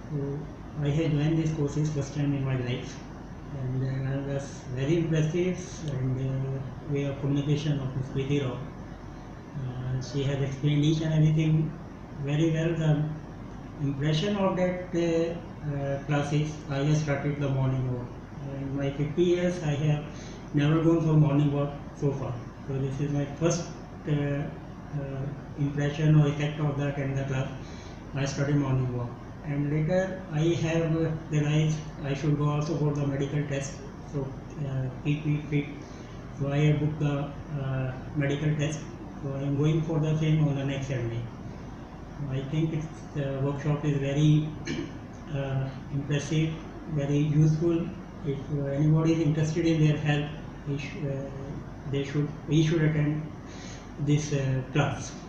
So I had joined these courses first time in my life, and I was very impressive and way of communication of Ms. Preeti Rao. She has explained each and everything very well. The impression of that classes, I have started the morning walk. In my 50 years, I have never gone for morning walk so far. So this is my first impression or effect of that in the class. I started morning walk, and later I have realized I should go also for the medical test. So keep me fit. So I have booked the medical test. So I am going for the same on the next Sunday. I think the workshop is very impressive, very useful. If anybody is interested in their health, we should attend this class.